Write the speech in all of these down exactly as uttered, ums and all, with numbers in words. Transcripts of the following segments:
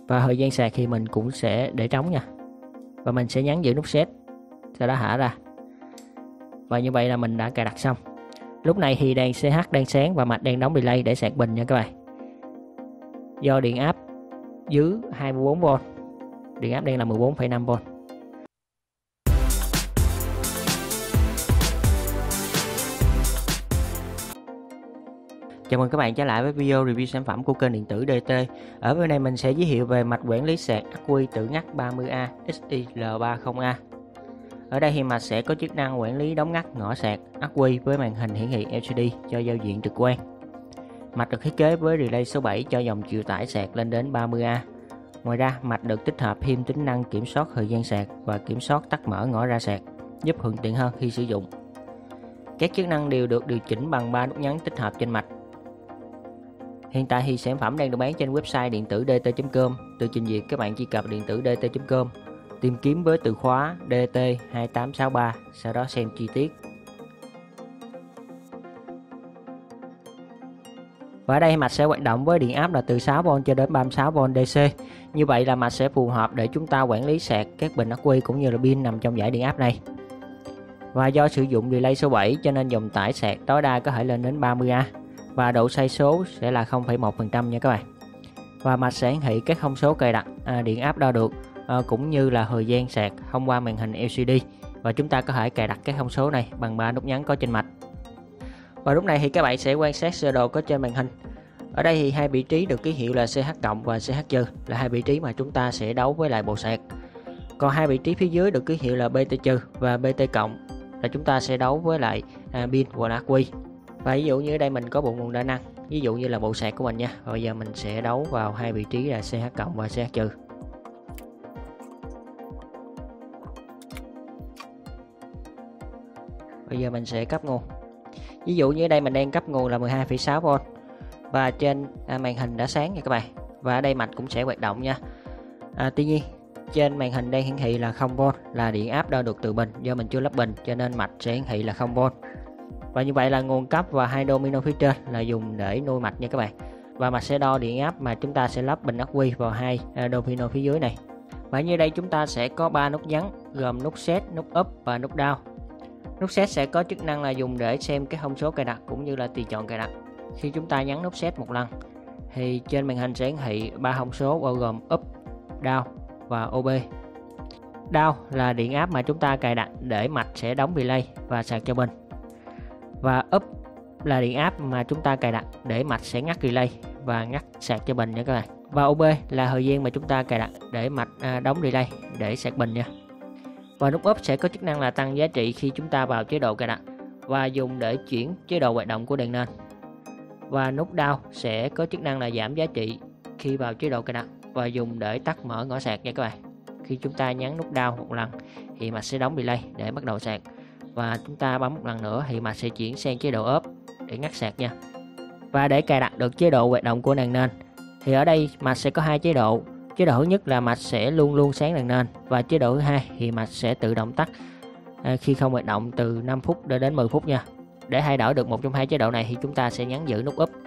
Và thời gian sạc thì mình cũng sẽ để trống nha. Và mình sẽ nhấn giữ nút set, sau đó thả ra. Và như vậy là mình đã cài đặt xong. Lúc này thì đèn xê hát đang sáng và mạch đang đóng delay để sạc bình nha các bạn. Do điện áp dưới hai mươi bốn vôn, điện áp đang là mười bốn phẩy năm vôn. Chào mừng các bạn trở lại với video review sản phẩm của kênh điện tử đê tê. Ở bên này mình sẽ giới thiệu về mạch quản lý sạc ắc quy tự ngắt ba mươi A X I L ba mươi A. Ở đây thì mạch sẽ có chức năng quản lý đóng ngắt ngõ sạc ắc quy với màn hình hiển thị L C D cho giao diện trực quan. Mạch được thiết kế với relay số bảy cho dòng chịu tải sạc lên đến ba mươi A. Ngoài ra, mạch được tích hợp thêm tính năng kiểm soát thời gian sạc và kiểm soát tắt mở ngõ ra sạc, giúp thuận tiện hơn khi sử dụng. Các chức năng đều được điều chỉnh bằng ba nút nhấn tích hợp trên mạch. Hiện tại thì sản phẩm đang được bán trên website điện tử d t chấm com. Từ trình duyệt các bạn truy cập điện tử d t chấm com, tìm kiếm với từ khóa D T hai tám sáu ba, sau đó xem chi tiết. Và ở đây mạch sẽ hoạt động với điện áp là từ sáu vôn cho đến ba mươi sáu vôn D C. Như vậy là mạch sẽ phù hợp để chúng ta quản lý sạc các bình ắc quy cũng như là pin nằm trong dải điện áp này. Và do sử dụng relay số bảy cho nên dòng tải sạc tối đa có thể lên đến ba mươi A. Và độ xoay số sẽ là không phẩy một phần trăm nha các bạn. Và mạch sẽ hiển thị các thông số cài đặt, à, điện áp đo được, à, cũng như là thời gian sạc thông qua màn hình L C D. Và chúng ta có thể cài đặt các thông số này bằng ba nút nhấn có trên mạch. Và lúc này thì các bạn sẽ quan sát sơ đồ có trên màn hình. Ở đây thì hai vị trí được ký hiệu là C H cộng và C H trừ là hai vị trí mà chúng ta sẽ đấu với lại bộ sạc. Còn hai vị trí phía dưới được ký hiệu là B T trừ và B T cộng là chúng ta sẽ đấu với lại à, pin và ắc quy. Và ví dụ như ở đây mình có bộ nguồn đa năng, ví dụ như là bộ sạc của mình nha. Và bây giờ mình sẽ đấu vào hai vị trí là C H cộng và C H trừ. Bây giờ mình sẽ cấp nguồn. Ví dụ như ở đây mình đang cấp nguồn là mười hai phẩy sáu vôn. Và trên à, màn hình đã sáng nha các bạn. Và ở đây mạch cũng sẽ hoạt động nha. À, tuy nhiên trên màn hình đang hiển thị là không vôn, là điện áp đo được từ bình. Do mình chưa lắp bình cho nên mạch sẽ hiển thị là không vôn. Và như vậy là nguồn cấp và hai domino phía trên là dùng để nuôi mạch nha các bạn. Và mạch sẽ đo điện áp mà chúng ta sẽ lắp bình ắc quy vào hai à, domino phía dưới này. Và như đây chúng ta sẽ có ba nút nhấn gồm nút set, nút up và nút down. Nút set sẽ có chức năng là dùng để xem các thông số cài đặt cũng như là tùy chọn cài đặt. Khi chúng ta nhấn nút set một lần thì trên màn hình sẽ hiển thị ba thông số bao gồm up, down và O B. Down là điện áp mà chúng ta cài đặt để mạch sẽ đóng relay và sạc cho bình. Và up là điện áp mà chúng ta cài đặt để mạch sẽ ngắt relay và ngắt sạc cho bình nha các bạn. Và O B là thời gian mà chúng ta cài đặt để mạch à, đóng relay để sạc bình nha. Và nút up sẽ có chức năng là tăng giá trị khi chúng ta vào chế độ cài đặt và dùng để chuyển chế độ hoạt động của đèn nền. Và nút down sẽ có chức năng là giảm giá trị khi vào chế độ cài đặt và dùng để tắt mở ngõ sạc nha các bạn. Khi chúng ta nhấn nút down một lần thì mạch sẽ đóng relay để bắt đầu sạc. Và chúng ta bấm một lần nữa thì mạch sẽ chuyển sang chế độ up để ngắt sạc nha. Và để cài đặt được chế độ hoạt động của đèn nền thì ở đây mạch sẽ có hai chế độ. Chế độ thứ nhất là mạch sẽ luôn luôn sáng đèn nền, và chế độ thứ hai thì mạch sẽ tự động tắt à, khi không hoạt động từ năm phút đến mười phút nha. Để thay đổi được một trong hai chế độ này thì chúng ta sẽ nhấn giữ nút up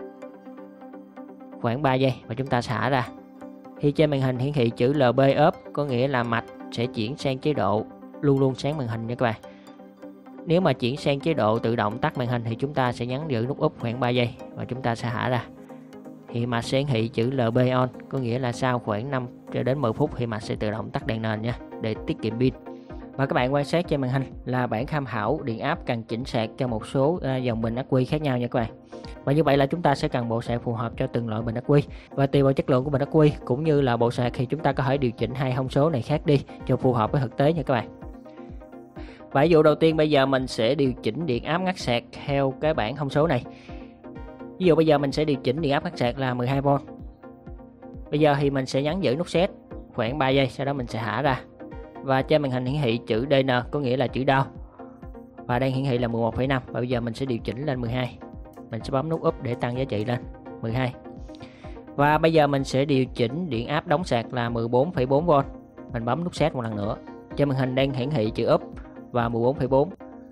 khoảng ba giây và chúng ta xả ra. Khi trên màn hình hiển thị chữ L B up có nghĩa là mạch sẽ chuyển sang chế độ luôn luôn sáng màn hình nha các bạn. Nếu mà chuyển sang chế độ tự động tắt màn hình thì chúng ta sẽ nhấn giữ nút up khoảng ba giây và chúng ta sẽ thả ra. Thì mạch sẽ hiển thị chữ L B on có nghĩa là sau khoảng năm cho đến mười phút thì mạch sẽ tự động tắt đèn nền nha, để tiết kiệm pin. Và các bạn quan sát trên màn hình là bảng tham khảo điện áp cần chỉnh sạc cho một số uh, dòng bình ắc quy khác nhau nha các bạn. Và như vậy là chúng ta sẽ cần bộ sạc phù hợp cho từng loại bình ắc quy. Và tùy vào chất lượng của bình ắc quy cũng như là bộ sạc thì chúng ta có thể điều chỉnh hai thông số này khác đi cho phù hợp với thực tế nha các bạn. Và ví dụ đầu tiên bây giờ mình sẽ điều chỉnh điện áp ngắt sạc theo cái bảng thông số này. Ví dụ bây giờ mình sẽ điều chỉnh điện áp ngắt sạc là mười hai vôn. Bây giờ thì mình sẽ nhấn giữ nút set khoảng ba giây, sau đó mình sẽ thả ra. Và trên màn hình hiển thị chữ D N có nghĩa là chữ down. Và đang hiển thị là mười một phẩy năm và bây giờ mình sẽ điều chỉnh lên mười hai. Mình sẽ bấm nút up để tăng giá trị lên mười hai. Và bây giờ mình sẽ điều chỉnh điện áp đóng sạc là mười bốn phẩy bốn vôn. Mình bấm nút set một lần nữa. Trên màn hình đang hiển thị chữ up và mười bốn phẩy bốn.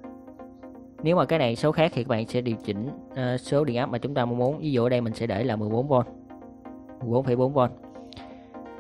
Nếu mà cái này số khác thì các bạn sẽ điều chỉnh uh, số điện áp mà chúng ta mong muốn. Ví dụ ở đây mình sẽ để là mười bốn vôn, mười bốn phẩy bốn vôn.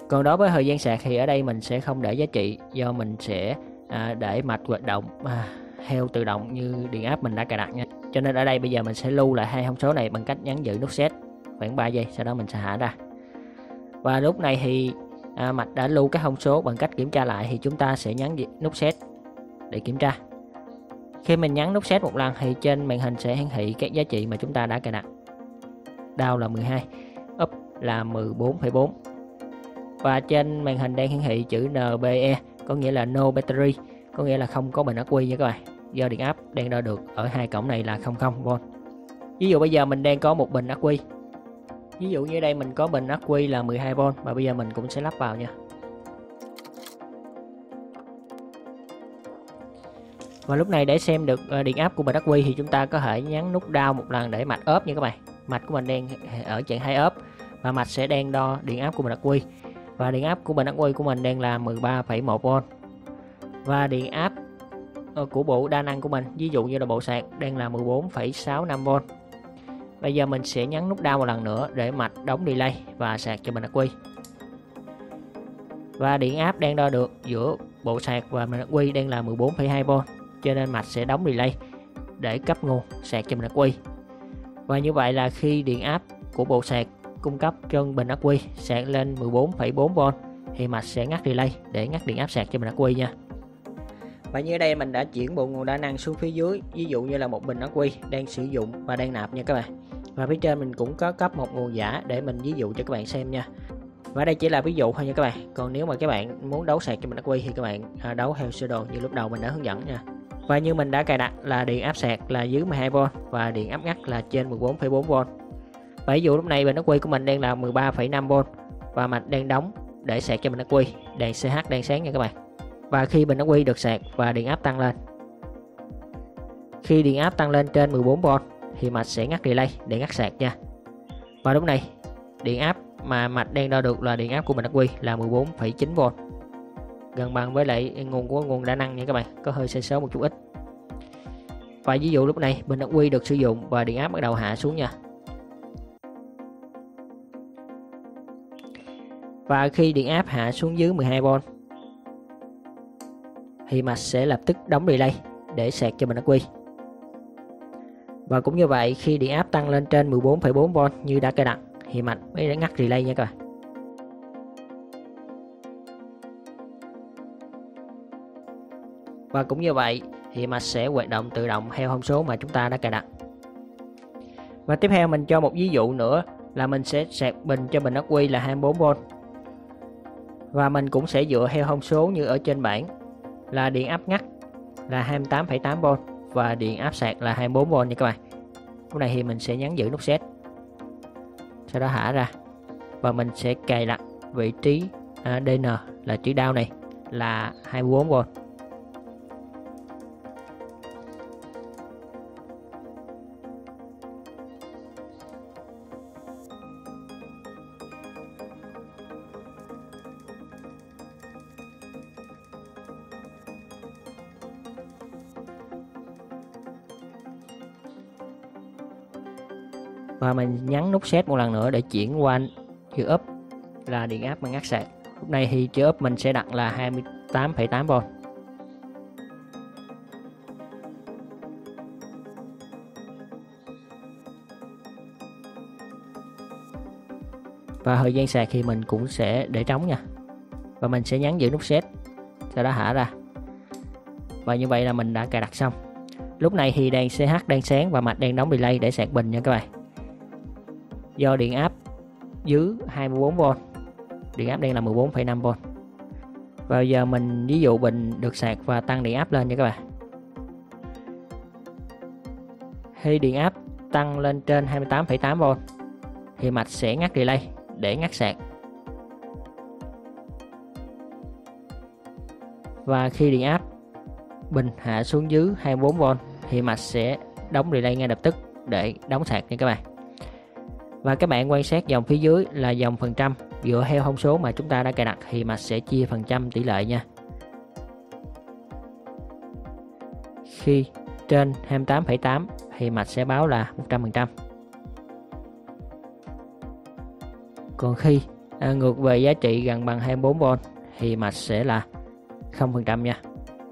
Còn đối với thời gian sạc thì ở đây mình sẽ không để giá trị, do mình sẽ à, để mạch hoạt động à, theo tự động như điện áp mình đã cài đặt nha. Cho nên ở đây bây giờ mình sẽ lưu lại hai thông số này bằng cách nhấn giữ nút set khoảng ba giây, sau đó mình sẽ hạ ra. Và lúc này thì à, mạch đã lưu các thông số. Bằng cách kiểm tra lại thì chúng ta sẽ nhấn nút set để kiểm tra. Khi mình nhấn nút set một lần thì trên màn hình sẽ hiển thị các giá trị mà chúng ta đã cài đặt. Down là mười hai, up là mười bốn phẩy bốn. Và trên màn hình đang hiển thị chữ en bê e, có nghĩa là no battery, có nghĩa là không có bình ắc quy nha các bạn. Do điện áp đang đo được ở hai cổng này là không không vôn. Ví dụ bây giờ mình đang có một bình ắc quy. Ví dụ như đây mình có bình ắc quy là mười hai vôn và bây giờ mình cũng sẽ lắp vào nha. Và lúc này để xem được điện áp của bình ắc quy thì chúng ta có thể nhấn nút down một lần để mạch ốp nha các bạn. Mạch của mình đang ở trạng thái ốp và mạch sẽ đang đo điện áp của bình ắc quy. Và điện áp của bình ắc quy của mình đang là mười ba phẩy một vôn. Và điện áp của bộ đa năng của mình, ví dụ như là bộ sạc, đang là mười bốn phẩy sáu năm vôn. Bây giờ mình sẽ nhấn nút down một lần nữa để mạch đóng delay và sạc cho bình ắc quy. Và điện áp đang đo được giữa bộ sạc và bình ắc quy đang là mười bốn phẩy hai vôn, cho nên mạch sẽ đóng delay để cấp nguồn sạc cho bình ắc quy. Và như vậy là khi điện áp của bộ sạc cung cấp cho bình ắc quy sạc lên mười bốn phẩy bốn vôn thì mạch sẽ ngắt delay để ngắt điện áp sạc cho bình ắc quy nha. Và như ở đây mình đã chuyển bộ nguồn đa năng xuống phía dưới, ví dụ như là một bình ắc quy đang sử dụng và đang nạp nha các bạn. Và phía trên mình cũng có cấp một nguồn giả để mình ví dụ cho các bạn xem nha. Và đây chỉ là ví dụ thôi nha các bạn. Còn nếu mà các bạn muốn đấu sạc cho bình ắc quy thì các bạn đấu theo sơ đồ như lúc đầu mình đã hướng dẫn nha. Và như mình đã cài đặt là điện áp sạc là dưới mười hai vôn và điện áp ngắt là trên mười bốn phẩy bốn vôn. Và ví dụ lúc này bình ắc quy của mình đang là mười ba phẩy năm vôn và mạch đang đóng để sạc cho bình ắc quy. Đèn xê hát đang sáng nha các bạn. Và khi bình ắc quy được sạc và điện áp tăng lên, khi điện áp tăng lên trên mười bốn vôn thì mạch sẽ ngắt delay để ngắt sạc nha. Và lúc này điện áp mà mạch đang đo được là điện áp của bình ắc quy là mười bốn phẩy chín vôn, gần bằng với lại nguồn của nguồn đa năng nha các bạn, có hơi sai số một chút ít. Và ví dụ lúc này bình ắc quy được sử dụng và điện áp bắt đầu hạ xuống nha. Và khi điện áp hạ xuống dưới mười hai vôn thì mạch sẽ lập tức đóng delay để sạc cho bình ắc quy. Và cũng như vậy, khi điện áp tăng lên trên mười bốn phẩy bốn vôn như đã cài đặt thì mạch mới ngắt relay nha các bạn. Và cũng như vậy thì mạch sẽ hoạt động tự động theo thông số mà chúng ta đã cài đặt. Và tiếp theo mình cho một ví dụ nữa là mình sẽ sạc bình cho bình ắc quy là hai mươi bốn vôn. Và mình cũng sẽ dựa theo thông số như ở trên bảng là điện áp ngắt là hai mươi tám phẩy tám vôn và điện áp sạc là hai mươi bốn vôn nha các bạn. Lúc này thì mình sẽ nhấn giữ nút set, sau đó hạ ra và mình sẽ cài đặt vị trí à, đê en là chữ down này là hai mươi bốn vôn. Và mình nhấn nút set một lần nữa để chuyển qua chữ up là điện áp mà ngắt sạc. Lúc này thì chữ up mình sẽ đặt là hai mươi tám phẩy tám vôn. Và thời gian sạc thì mình cũng sẽ để trống nha. Và mình sẽ nhấn giữ nút set, sau đó hạ ra. Và như vậy là mình đã cài đặt xong. Lúc này thì đèn xê hát đang sáng và mạch đang đóng delay để sạc bình nha các bạn. Do điện áp dưới hai mươi bốn vôn, điện áp đang là mười bốn phẩy năm vôn. Và giờ mình ví dụ bình được sạc và tăng điện áp lên nha các bạn. Khi điện áp tăng lên trên hai mươi tám phẩy tám vôn thì mạch sẽ ngắt delay để ngắt sạc. Và khi điện áp bình hạ xuống dưới hai mươi bốn vôn thì mạch sẽ đóng delay ngay lập tức để đóng sạc nha các bạn. Và các bạn quan sát dòng phía dưới là dòng phần trăm, dựa theo thông số mà chúng ta đã cài đặt thì mạch sẽ chia phần trăm tỷ lệ nha. Khi trên hai mươi tám phẩy tám thì mạch sẽ báo là một trăm phần trăm. Còn khi à, ngược về giá trị gần bằng hai mươi bốn vôn thì mạch sẽ là không phần trăm nha.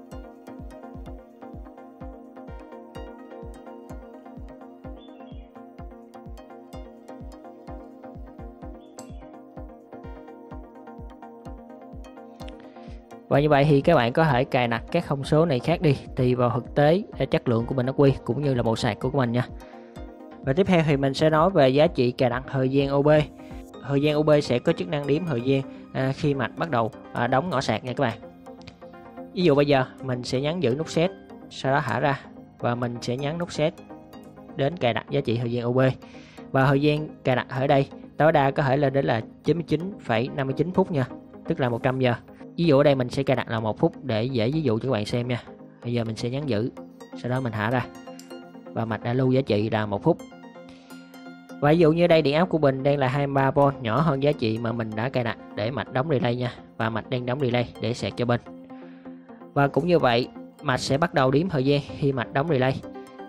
Và như vậy thì các bạn có thể cài đặt các thông số này khác đi tùy vào thực tế chất lượng của bình ắc quy cũng như là bộ sạc của mình nha. Và tiếp theo thì mình sẽ nói về giá trị cài đặt thời gian ô bê. Thời gian ô bê sẽ có chức năng đếm thời gian à, khi mạch bắt đầu à, đóng ngõ sạc nha các bạn. Ví dụ bây giờ mình sẽ nhấn giữ nút set, sau đó thả ra và mình sẽ nhấn nút set đến cài đặt giá trị thời gian ô bê. Và thời gian cài đặt ở đây tối đa có thể lên đến là chín mươi chín phẩy năm mươi chín phút nha, tức là một trăm giờ. Ví dụ ở đây mình sẽ cài đặt là một phút để dễ ví dụ cho các bạn xem nha. Bây giờ mình sẽ nhấn giữ, sau đó mình thả ra và mạch đã lưu giá trị là một phút. Và ví dụ như đây điện áp của mình đang là hai mươi ba vôn, nhỏ hơn giá trị mà mình đã cài đặt để mạch đóng relay nha. Và mạch đang đóng relay để sạc cho bên. Và cũng như vậy, mạch sẽ bắt đầu đếm thời gian khi mạch đóng relay.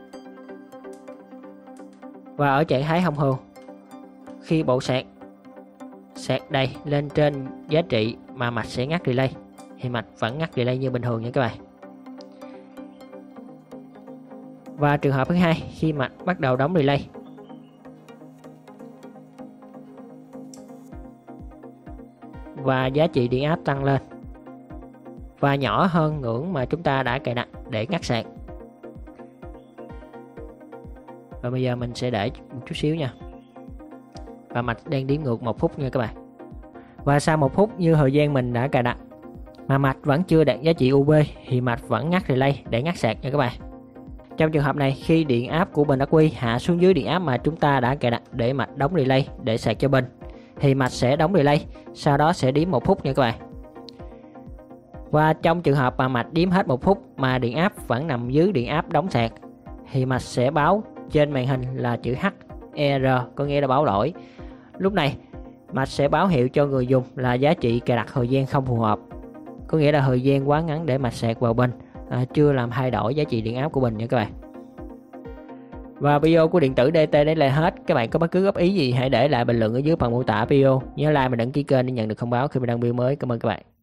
Và ở trạng thái thông thường, khi bộ sạc sạc đây lên trên giá trị mà mạch sẽ ngắt relay thì mạch vẫn ngắt relay như bình thường nha các bạn. Và trường hợp thứ hai, khi mạch bắt đầu đóng relay và giá trị điện áp tăng lên và nhỏ hơn ngưỡng mà chúng ta đã cài đặt để ngắt sạc. Và bây giờ mình sẽ để một chút xíu nha. Và mạch đang đếm ngược một phút nha các bạn. Và sau một phút như thời gian mình đã cài đặt mà mạch vẫn chưa đạt giá trị u bê thì mạch vẫn ngắt relay để ngắt sạc nha các bạn. Trong trường hợp này, khi điện áp của bình ắc quy hạ xuống dưới điện áp mà chúng ta đã cài đặt để mạch đóng relay để sạc cho bình thì mạch sẽ đóng relay, sau đó sẽ đếm một phút nha các bạn. Và trong trường hợp mà mạch đếm hết một phút mà điện áp vẫn nằm dưới điện áp đóng sạc thì mạch sẽ báo trên màn hình là chữ hát e rờ, có nghĩa là báo lỗi. Lúc này mạch sẽ báo hiệu cho người dùng là giá trị cài đặt thời gian không phù hợp, có nghĩa là thời gian quá ngắn để mạch sạc vào bình à, chưa làm thay đổi giá trị điện áp của bình nha các bạn. Và video của điện tử đê tê đến là hết. Các bạn có bất cứ góp ý gì hãy để lại bình luận ở dưới phần mô tả video. Nhớ like và đăng ký kênh để nhận được thông báo khi mình đăng video mới. Cảm ơn các bạn.